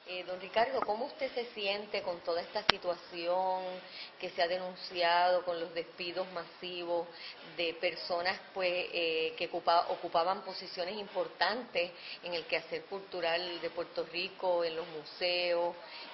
Don Ricardo, ¿cómo usted se siente con toda esta situación que se ha denunciado con los despidos masivos de personas que ocupaban posiciones importantes en el quehacer cultural de Puerto Rico, en los museos,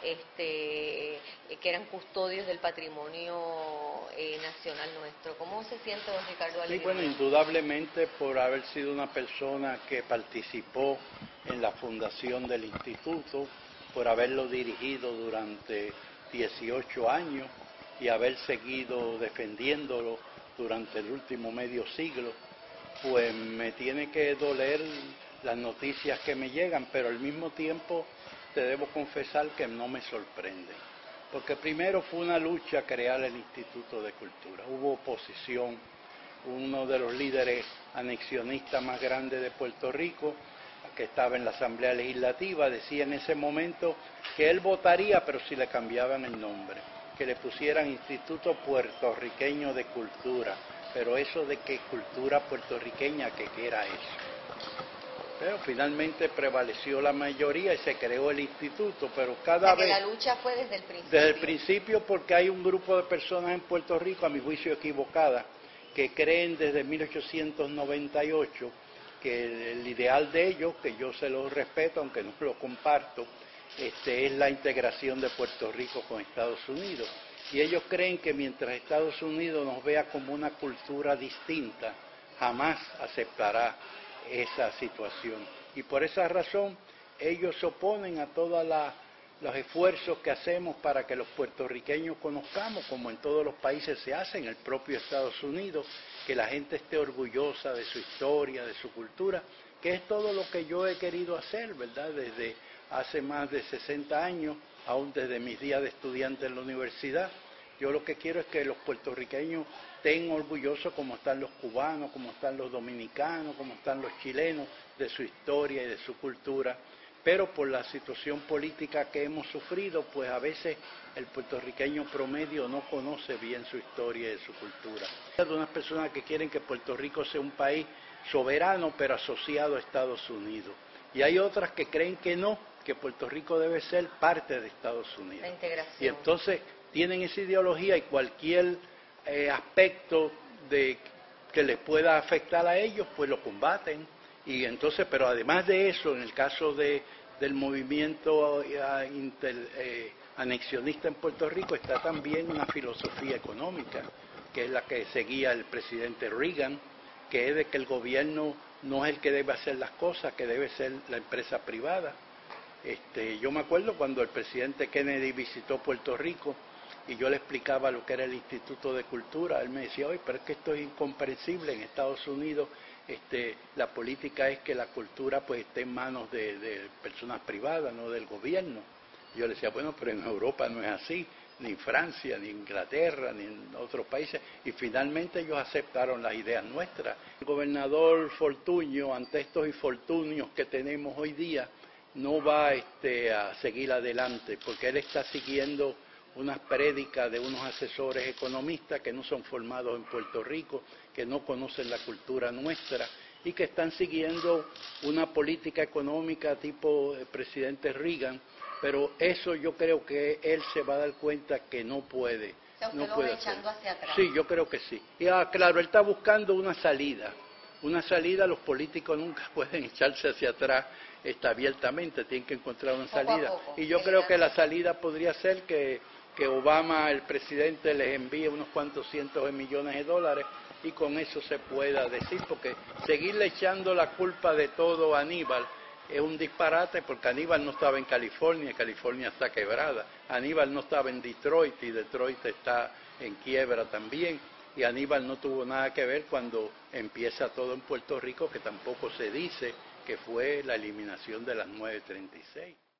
que eran custodios del patrimonio nacional nuestro? ¿Cómo se siente, don Ricardo? Sí, bueno, indudablemente por haber sido una persona que participó en la fundación del instituto, por haberlo dirigido durante 18 años y haber seguido defendiéndolo durante el último medio siglo, pues me tiene que doler las noticias que me llegan, pero al mismo tiempo te debo confesar que no me sorprende. Porque primero fue una lucha crear el Instituto de Cultura, hubo oposición, uno de los líderes anexionistas más grandes de Puerto Rico, que estaba en la Asamblea Legislativa, decía en ese momento que él votaría, pero si le cambiaban el nombre, que le pusieran Instituto Puertorriqueño de Cultura, pero eso de que cultura puertorriqueña, ¿qué era eso? Pero finalmente prevaleció la mayoría y se creó el instituto, pero cada vez... la lucha fue desde el principio. Desde el principio, porque hay un grupo de personas en Puerto Rico, a mi juicio equivocada, que creen desde 1898 que el ideal de ellos, que yo se lo respeto, aunque no lo comparto, es la integración de Puerto Rico con Estados Unidos. Y ellos creen que mientras Estados Unidos nos vea como una cultura distinta, jamás aceptará esa situación. Y por esa razón, ellos se oponen a todos los esfuerzos que hacemos para que los puertorriqueños conozcamos, como en todos los países se hace, en el propio Estados Unidos, que la gente esté orgullosa de su historia, de su cultura, que es todo lo que yo he querido hacer, ¿verdad? Desde hace más de 60 años, aún desde mis días de estudiante en la universidad. Yo lo que quiero es que los puertorriqueños estén orgullosos como están los cubanos, como están los dominicanos, como están los chilenos, de su historia y de su cultura. Pero por la situación política que hemos sufrido, pues a veces el puertorriqueño promedio no conoce bien su historia y su cultura. Hay unas personas que quieren que Puerto Rico sea un país soberano, pero asociado a Estados Unidos. Y hay otras que creen que no, que Puerto Rico debe ser parte de Estados Unidos. La integración. Y entonces tienen esa ideología y cualquier aspecto que les pueda afectar a ellos, pues lo combaten. Y entonces, pero además de eso, en el caso del movimiento anexionista en Puerto Rico, está también una filosofía económica, que es la que seguía el presidente Reagan, que es de que el gobierno no es el que debe hacer las cosas, que debe ser la empresa privada. Yo me acuerdo cuando el presidente Kennedy visitó Puerto Rico y yo le explicaba lo que era el Instituto de Cultura, él me decía, oye, pero es que esto es incomprensible, en Estados Unidos la política es que la cultura pues esté en manos de personas privadas, no del gobierno. Yo le decía, bueno, pero en Europa no es así, ni en Francia, ni en Inglaterra, ni en otros países, y finalmente ellos aceptaron las ideas nuestras. El gobernador Fortuño, ante estos infortunios que tenemos hoy día, no va a seguir adelante, porque él está siguiendo unas prédicas de unos asesores economistas que no son formados en Puerto Rico, que no conocen la cultura nuestra y que están siguiendo una política económica tipo presidente Reagan, pero eso yo creo que él se va a dar cuenta que no puede. O sea, usted no lo puede va echando hacia atrás. Sí, yo creo que sí. Y claro, él está buscando una salida. Una salida, los políticos nunca pueden echarse hacia atrás abiertamente, tienen que encontrar una salida. Poco, y yo creo que la salida podría ser que Obama, el presidente, les envíe unos cuantos cientos de millones de dólares y con eso se pueda decir, porque seguirle echando la culpa de todo a Aníbal es un disparate, porque Aníbal no estaba en California, California está quebrada. Aníbal no estaba en Detroit y Detroit está en quiebra también. Y Aníbal no tuvo nada que ver cuando empieza todo en Puerto Rico, que tampoco se dice que fue la eliminación de las 936.